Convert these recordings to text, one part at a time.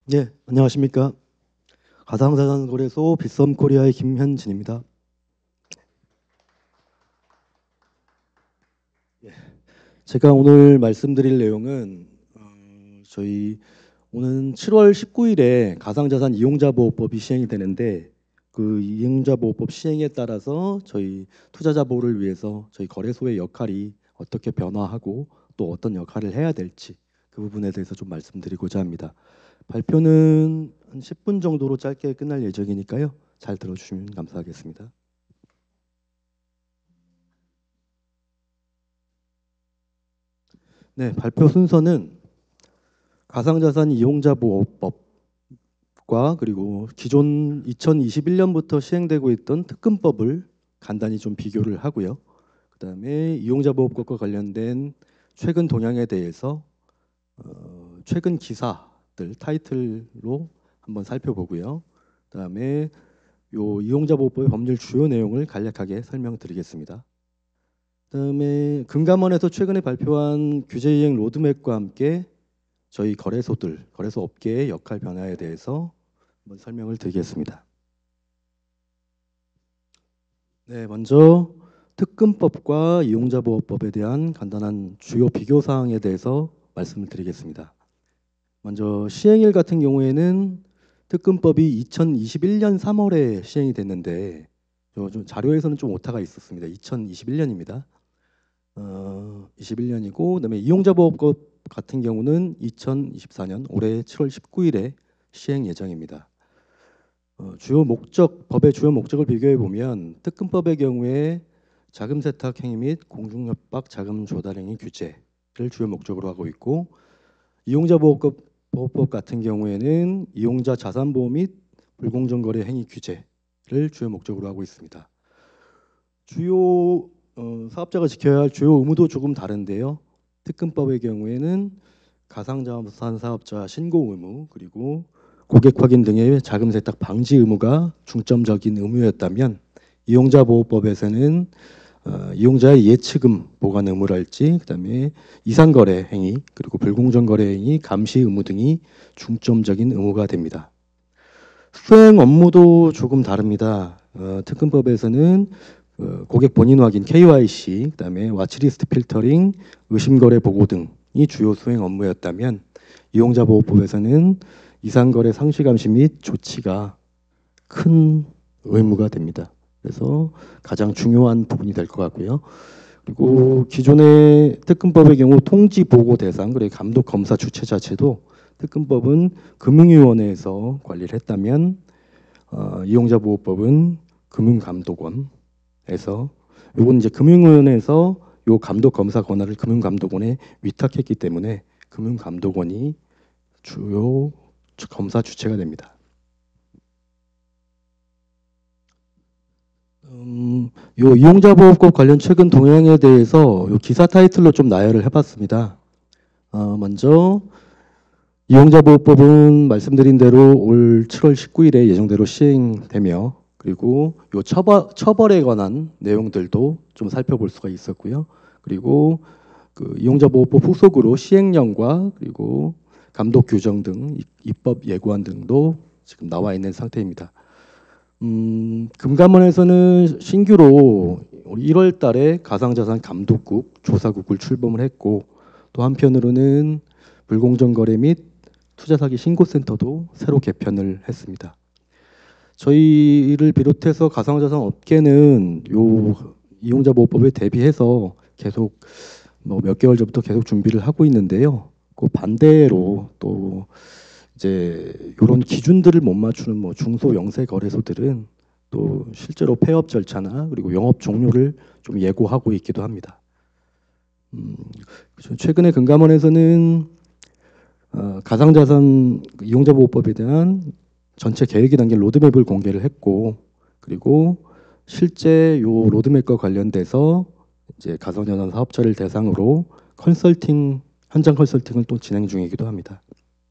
네, 안녕하십니까. 가상자산거래소 빗썸코리아의 김현진입니다. 제가 오늘 말씀드릴 내용은 저희 오는 7월 19일에 가상자산 이용자보호법이 시행이 되는데 그 이용자보호법 시행에 따라서 저희 투자자 보호를 위해서 저희 거래소의 역할이 어떻게 변화하고 또 어떤 역할을 해야 될지 그 부분에 대해서 좀 말씀드리고자 합니다. 발표는 한 10분 정도로 짧게 끝날 예정이니까요. 잘 들어주시면 감사하겠습니다. 네, 발표 순서는 가상자산 이용자 보호법과 그리고 기존 2021년부터 시행되고 있던 특근법을 간단히 좀 비교를 하고요. 그다음에 이용자 보호법과 관련된 최근 동향에 대해서 최근 기사들 타이틀로 한번 살펴보고요. 그다음에 요 이용자 보호법의 법률 주요 내용을 간략하게 설명드리겠습니다. 그다음에 금감원에서 최근에 발표한 규제 이행 로드맵과 함께 저희 거래소들, 거래소 업계의 역할 변화에 대해서 한번 설명을 드리겠습니다. 네, 먼저 특근법과 이용자보호법에 대한 간단한 주요 비교 사항에 대해서 말씀을 드리겠습니다. 먼저 시행일 같은 경우에는 특근법이 2021년 3월에 시행이 됐는데 좀 자료에서는 좀 오타가 있었습니다. 2021년입니다. 21년이고 그다음에 이용자보호법 같은 경우는 2024년 올해 7월 19일에 시행 예정입니다. 주요 목적, 법의 주요 목적을 비교해 보면 특근법의 경우에 자금 세탁 행위 및 공중협박 자금 조달 행위 규제를 주요 목적으로 하고 있고 보호법 같은 경우에는 이용자 자산 보호 및 불공정 거래 행위 규제를 주요 목적으로 하고 있습니다. 주요 사업자가 지켜야 할 주요 의무도 조금 다른데요. 특근법의 경우에는 가상자산 사업자 신고 의무 그리고 고객 확인 등의 자금 세탁 방지 의무가 중점적인 의무였다면 이용자 보호법에서는 이용자의 예치금 보관 의무랄지 그다음에 이상 거래 행위 그리고 불공정 거래 행위 감시 의무 등이 중점적인 의무가 됩니다. 수행 업무도 조금 다릅니다. 특근법에서는 고객 본인 확인 KYC 그다음에 와치리스트 필터링 의심 거래 보고 등이 주요 수행 업무였다면 이용자 보호법에서는 이상 거래 상시 감시 및 조치가 큰 의무가 됩니다. 그래서 가장 중요한 부분이 될 것 같고요. 그리고 기존의 특근법의 경우 통지 보고 대상 그리고 감독 검사 주체 자체도 특근법은 금융위원회에서 관리를 했다면 이용자 보호법은 금융감독원에서 요건 이제 금융위원회에서 요 감독 검사 권한을 금융감독원에 위탁했기 때문에 금융감독원이 주요 검사 주체가 됩니다. 요 이용자보호법 관련 최근 동향에 대해서 요 기사 타이틀로 좀 나열을 해봤습니다. 먼저 이용자보호법은 말씀드린 대로 올 7월 19일에 예정대로 시행되며 그리고 요 처벌에 관한 내용들도 좀 살펴볼 수가 있었고요. 그리고 그 이용자보호법 후속으로 시행령과 그리고 감독 규정 등 입법 예고안 등도 지금 나와 있는 상태입니다. 금감원에서는 신규로 1월 달에 가상자산 감독국 조사국을 출범을 했고 또 한편으로는 불공정 거래 및 투자 사기 신고센터도 새로 개편을 했습니다. 저희를 비롯해서 가상자산 업계는 요 이용자 보호법에 대비해서 계속 뭐 몇 개월 전부터 계속 준비를 하고 있는데요. 그 반대로 또 이제 이런 기준들을 못 맞추는 뭐 중소 영세 거래소들은 또 실제로 폐업 절차나 그리고 영업 종료를 좀 예고하고 있기도 합니다. 최근에 금감원에서는 가상자산 이용자 보호법에 대한 전체 계획이 담긴 로드맵을 공개를 했고 그리고 실제 요 로드맵과 관련돼서 이제 가상자산 사업자를 대상으로 컨설팅 현장 컨설팅을 또 진행 중이기도 합니다.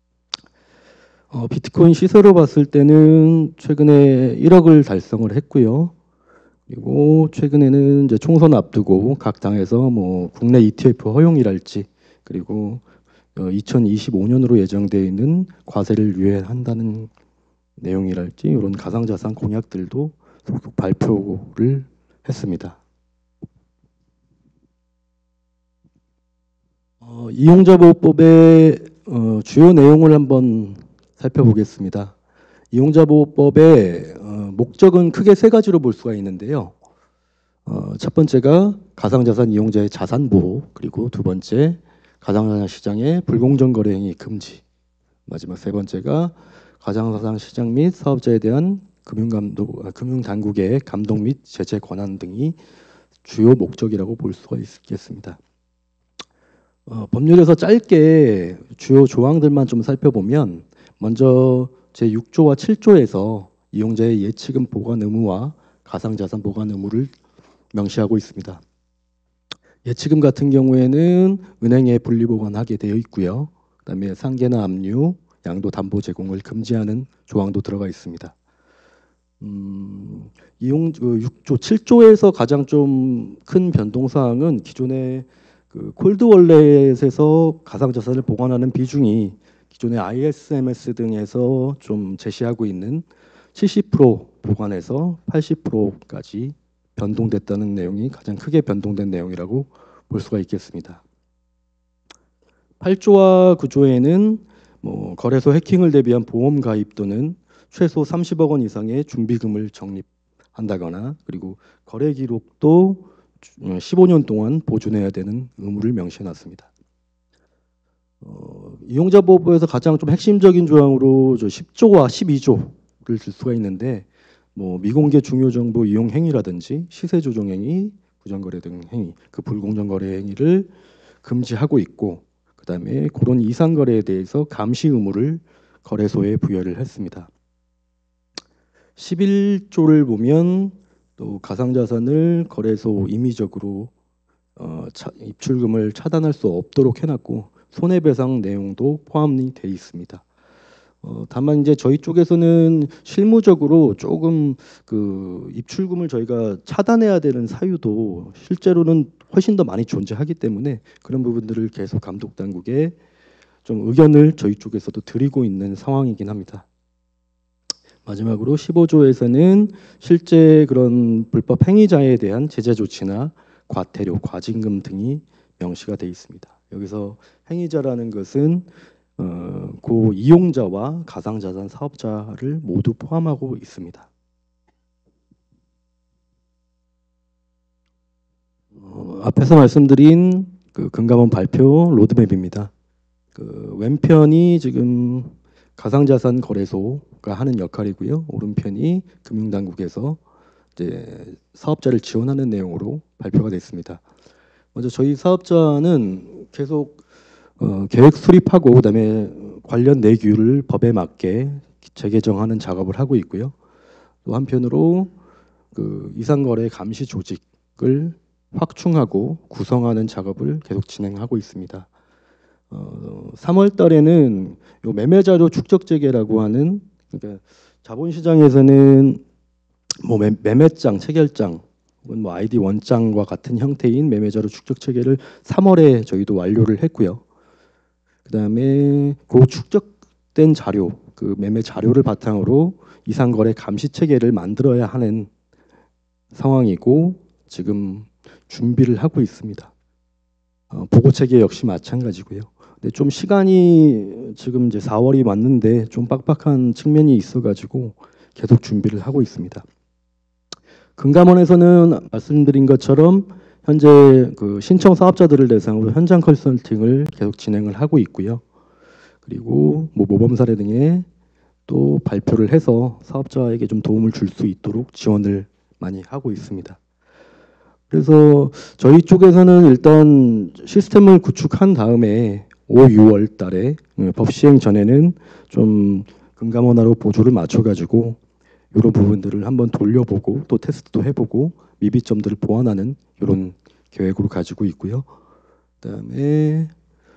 비트코인 시세로 봤을 때는 최근에 1억을 달성을 했고요. 그리고 최근에는 이제 총선 앞두고 각 당에서 뭐 국내 ETF 허용이랄지 그리고 2025년으로 예정되어 있는 과세를 유예한다는 내용이랄지 이런 가상자산 공약들도 속속 발표를 했습니다. 이용자보호법의 주요 내용을 한번 살펴보겠습니다. 이용자보호법의 목적은 크게 세 가지로 볼 수가 있는데요. 첫 번째가 가상자산 이용자의 자산 보호, 그리고 두 번째 가상자산 시장의 불공정 거래 행위 금지, 마지막 세 번째가 가상자산 시장 및 사업자에 대한 금융당국의 감독 및 제재 권한 등이 주요 목적이라고 볼 수가 있겠습니다. 법률에서 짧게 주요 조항들만 좀 살펴보면 먼저 제6조와 7조에서 이용자의 예치금 보관 의무와 가상자산 보관 의무를 명시하고 있습니다. 예치금 같은 경우에는 은행에 분리보관하게 되어 있고요. 그다음에 상계나 압류, 양도 담보 제공을 금지하는 조항도 들어가 있습니다. 6조, 7조에서 가장 좀 큰 변동사항은 기존의 콜드월렛에서 가상자산을 보관하는 비중이 기존의 ISMS 등에서 좀 제시하고 있는 70% 보관에서 80%까지 변동됐다는 내용이 가장 크게 변동된 내용이라고 볼 수가 있겠습니다. 8조와 9조에는 거래소 해킹을 대비한 보험 가입 또는 최소 30억 원 이상의 준비금을 적립한다거나 그리고 거래 기록도 15년 동안 보존해야 되는 의무를 명시해놨습니다. 이용자보호법에서 가장 좀 핵심적인 조항으로 10조와 12조를 들 수가 있는데 미공개 중요정보 이용 행위라든지 시세 조정 행위, 부정거래 등 행위, 그 불공정 거래 행위를 금지하고 있고 그다음에 그런 이상 거래에 대해서 감시 의무를 거래소에 부여를 했습니다. 11조를 보면 또 가상자산을 거래소 임의적으로 입출금을 차단할 수 없도록 해놨고 손해배상 내용도 포함이 되어 있습니다. 다만 이제 저희 쪽에서는 실무적으로 조금 입출금을 저희가 차단해야 되는 사유도 실제로는 훨씬 더 많이 존재하기 때문에 그런 부분들을 계속 감독 당국에 좀 의견을 저희 쪽에서도 드리고 있는 상황이긴 합니다. 마지막으로 15조에서는 실제 그런 불법 행위자에 대한 제재 조치나 과태료, 과징금 등이 명시가 되어 있습니다. 여기서 행위자라는 것은 고 이용자와 가상자산 사업자를 모두 포함하고 있습니다. 앞에서 말씀드린 금감원 발표 로드맵입니다. 왼편이 지금 가상자산 거래소가 하는 역할이고요. 오른편이 금융당국에서 이제 사업자를 지원하는 내용으로 발표가 됐습니다. 먼저 저희 사업자는 계속 계획 수립하고 그다음에 관련 내규를 법에 맞게 재개정하는 작업을 하고 있고요. 또 한편으로 이상거래 감시 조직을 확충하고 구성하는 작업을 계속 진행하고 있습니다. 3월 달에는 요 매매자료 축적 재개라고 하는 그러니까 자본시장에서는 매매장, 체결장 혹은 아이디 원장과 같은 형태인 매매자료 축적 체계를 3월에 저희도 완료를 했고요. 그다음에 그 축적된 자료, 그 매매 자료를 바탕으로 이상거래 감시 체계를 만들어야 하는 상황이고 지금 준비를 하고 있습니다. 보고 체계 역시 마찬가지고요. 근데 좀 시간이 지금 이제 4월이 왔는데 좀 빡빡한 측면이 있어가지고 계속 준비를 하고 있습니다. 금감원에서는 말씀드린 것처럼 현재 신청 사업자들을 대상으로 현장 컨설팅을 계속 진행을 하고 있고요. 그리고 모범 사례 등에 또 발표를 해서 사업자에게 좀 도움을 줄 수 있도록 지원을 많이 하고 있습니다. 그래서 저희 쪽에서는 일단 시스템을 구축한 다음에 5, 6월 달에 법 시행 전에는 좀 금감원하고 보조를 맞춰가지고 이런 부분들을 한번 돌려보고 또 테스트도 해보고 미비점들을 보완하는 이런 계획으로 가지고 있고요. 그다음에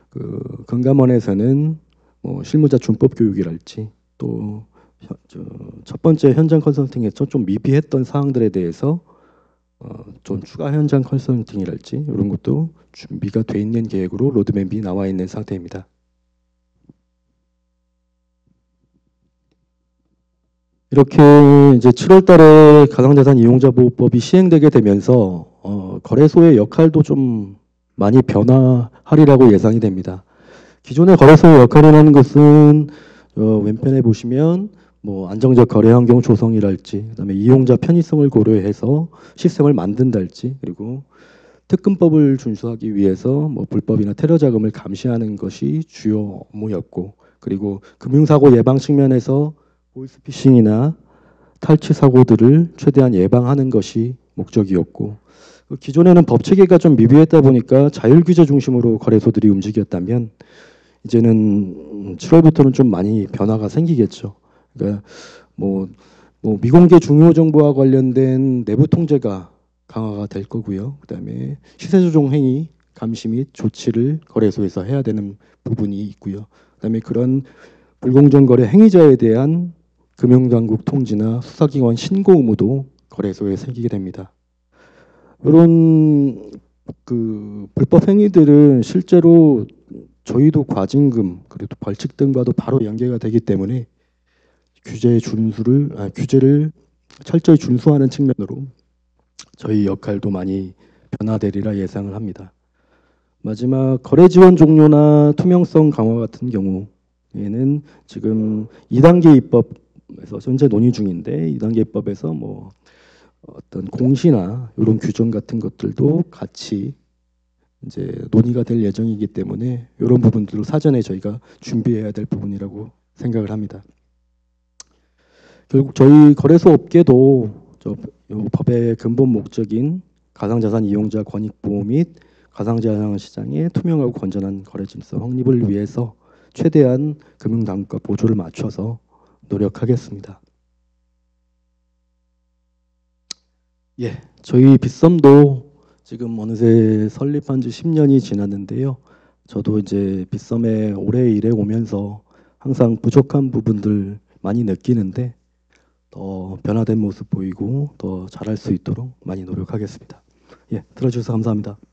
금감원에서는 실무자 준법 교육이랄지 또 첫 번째 현장 컨설팅에서 좀 미비했던 사항들에 대해서 좀 추가 현장 컨설팅이랄지 이런 것도 준비가 돼 있는 계획으로 로드맵이 나와 있는 상태입니다. 이렇게 이제 7월 달에 가상자산 이용자 보호법이 시행되게 되면서 거래소의 역할도 좀 많이 변화하리라고 예상이 됩니다. 기존의 거래소의 역할이라는 것은 왼편에 보시면 뭐 안정적 거래 환경 조성이랄지, 그다음에 이용자 편의성을 고려해서 시스템을 만든달지, 그리고 특근법을 준수하기 위해서 뭐 불법이나 테러 자금을 감시하는 것이 주요 업무였고, 그리고 금융사고 예방 측면에서 보이스피싱이나 탈취 사고들을 최대한 예방하는 것이 목적이었고, 기존에는 법 체계가 좀 미비했다 보니까 자율 규제 중심으로 거래소들이 움직였다면 이제는 7월부터는 좀 많이 변화가 생기겠죠. 그러니까 뭐 미공개 중요 정보와 관련된 내부 통제가 강화가 될 거고요. 그다음에 시세 조종 행위 감시 및 조치를 거래소에서 해야 되는 부분이 있고요. 그다음에 그런 불공정 거래 행위자에 대한 금융당국 통지나 수사기관 신고 의무도 거래소에 생기게 됩니다. 이런 그 불법 행위들은 실제로 저희도 과징금 그리고 벌칙 등과도 바로 연계가 되기 때문에 규제를 철저히 준수하는 측면으로 저희 역할도 많이 변화되리라 예상을 합니다. 마지막 거래 지원 종료나 투명성 강화 같은 경우에는 지금 2단계 입법에서 현재 논의 중인데 2단계 입법에서 뭐 어떤 공시나 이런 규정 같은 것들도 같이 이제 논의가 될 예정이기 때문에 이런 부분들을 사전에 저희가 준비해야 될 부분이라고 생각을 합니다. 결국 저희 거래소 업계도 법의 근본 목적인 가상자산 이용자 권익 보호 및 가상자산 시장의 투명하고 건전한 거래 질서 확립을 위해서 최대한 금융당국과 보조를 맞춰서 노력하겠습니다. 예, 저희 빗썸도 지금 어느새 설립한 지 10년이 지났는데요. 저도 이제 빗썸에 오래 일해 오면서 항상 부족한 부분들 많이 느끼는데 더 변화된 모습 보이고 더 잘할 수 있도록 많이 노력하겠습니다. 예, 들어주셔서 감사합니다.